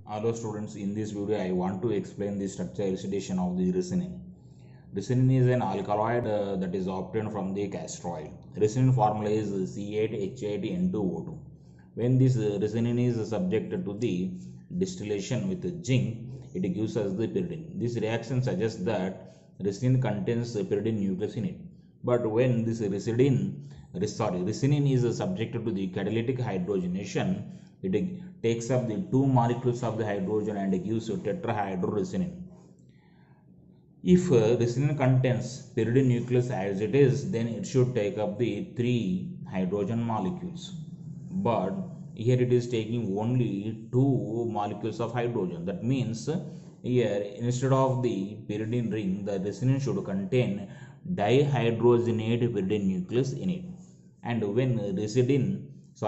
Hello students, in this video I want to explain the structure elucidation of the resin. Resin is an alkaloid that is obtained from the castor oil. Resin formula is C8H8N2O2. When this resin is subjected to the distillation with zinc, it gives us the pyridine. This reaction suggests that resin contains pyridine nucleus in it. But when this resin is subjected to the catalytic hydrogenation, it takes up the two molecules of the hydrogen and gives tetrahydroresin. If resin contains pyridine nucleus as it is, then it should take up the three hydrogen molecules. But here it is taking only two molecules of hydrogen. That means here instead of the pyridine ring, the resin should contain dihydrogenate pyridine nucleus in it. And when resin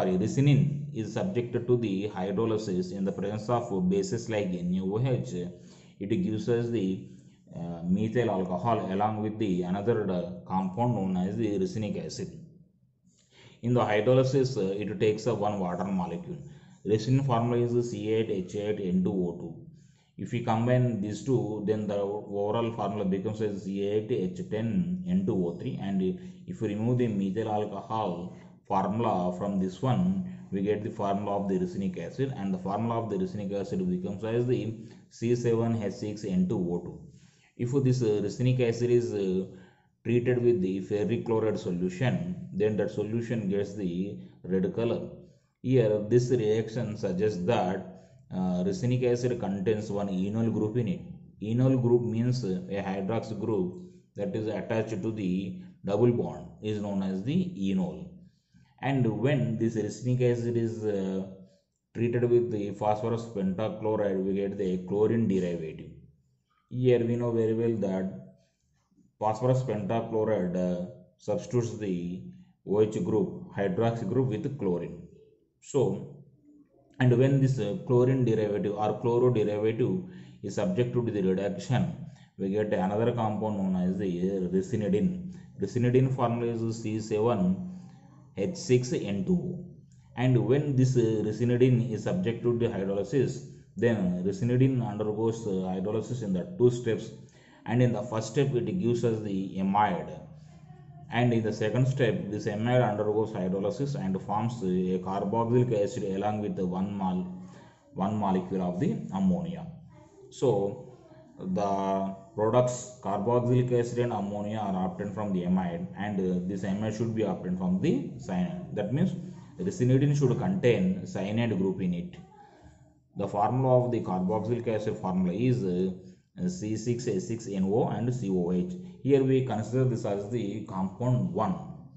is subjected to the hydrolysis in the presence of bases like NaOH, it gives us the methyl alcohol along with the another compound known as the racinic acid. In the hydrolysis, it takes up one water molecule. Resin formula is C8H8N2O2. If we combine these two, then the overall formula becomes as C8H10N2O3. And if we remove the methyl alcohol formula from this one, we get the formula of the racinic acid, and the formula of the racinic acid becomes as the C7H6N2O2. If this racinic acid is treated with the ferric chloride solution, then that solution gets the red color. Here this reaction suggests that racinic acid contains one enol group in it. Enol group means a hydroxy group that is attached to the double bond is known as the enol. And when this racinic acid is treated with the phosphorus pentachloride, we get the chlorine derivative. Here we know very well that phosphorus pentachloride substitutes the OH group, hydroxy group with chlorine. So, and when this chlorine derivative or chloro derivative is subject to the reduction, we get another compound known as the resinidine. Resinidine formula is C7H6N2O. And when this resinidine is subject to the hydrolysis, then resinidine undergoes hydrolysis in the two steps. And in the first step, it gives us the amide. And in the second step, this amide undergoes hydrolysis and forms a carboxylic acid along with one molecule of the ammonia. So the products carboxylic acid and ammonia are obtained from the amide, and this amide should be obtained from the cyanide. That means resinidine should contain cyanide group in it. The formula of the carboxylic acid formula is C6H6NO and COH. Here we consider this as the compound 1.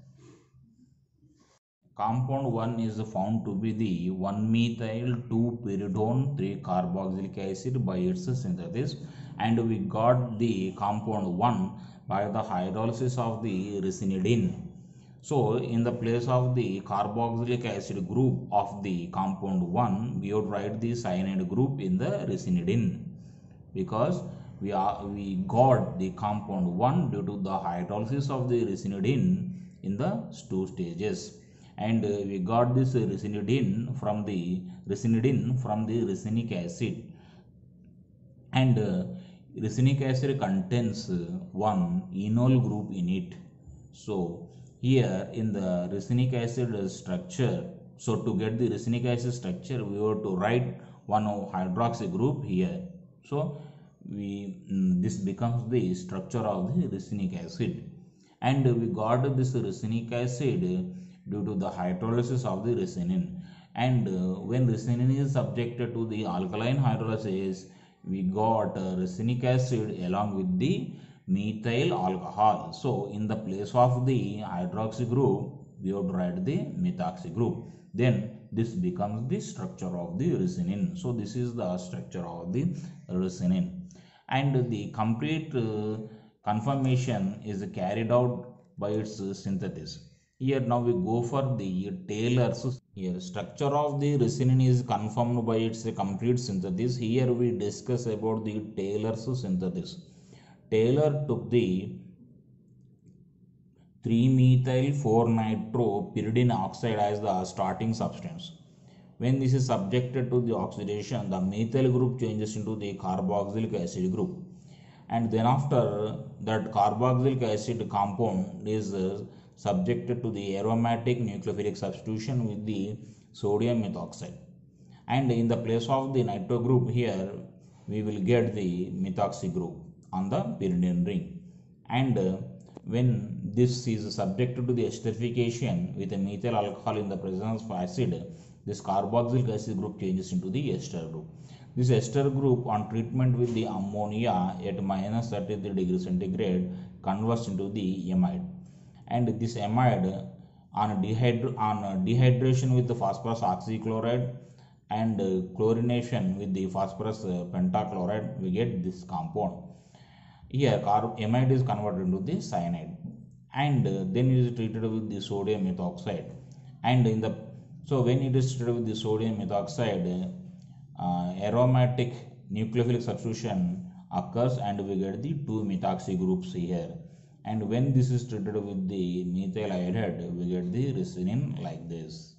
Compound 1 is found to be the 1-methyl-2-pyridone 3-carboxylic acid by its synthesis, and we got the compound 1 by the hydrolysis of the resinidine. So in the place of the carboxylic acid group of the compound 1, we would write the cyanide group in the resinidine, because we got the compound 1 due to the hydrolysis of the resinidine in the two stages. And we got this resinidine from the racinic acid, and racinic acid contains one enol group in it. So here in the racinic acid structure, so to get the racinic acid structure, we have to write one hydroxy group here. So this becomes the structure of the racinic acid, and we got this racinic acid due to the hydrolysis of the resin. And when resin is subjected to the alkaline hydrolysis, we got racinic acid along with the methyl alcohol. So in the place of the hydroxy group, we would write the methoxy group. Then this becomes the structure of the resin. So this is the structure of the resin, and the complete conformation is carried out by its synthesis. Here now we go for the Taylor's. Here structure of the resin is confirmed by its complete synthesis. Here we discuss about the Taylor's synthesis. Taylor took the 3-methyl 4-nitropyridine oxide as the starting substance. when this is subjected to the oxidation, the methyl group changes into the carboxylic acid group, and then after that carboxylic acid compound is subjected to the aromatic nucleophilic substitution with the sodium methoxide, and in the place of the nitro group here we will get the methoxy group on the pyridine ring. And when this is subjected to the esterification with a methyl alcohol in the presence of acid, this carboxylic acid group changes into the ester group. This ester group on treatment with the ammonia at minus 33 degrees centigrade converts into the amide, and this amide on dehydration with the phosphorus oxychloride and chlorination with the phosphorus pentachloride, we get this compound. Here amide is converted into the cyanide, and then it is treated with the sodium methoxide, and in the so when it is treated with the sodium methoxide, aromatic nucleophilic substitution occurs and we get the two methoxy groups here, and when this is treated with the methyl iodide we get the resinine like this.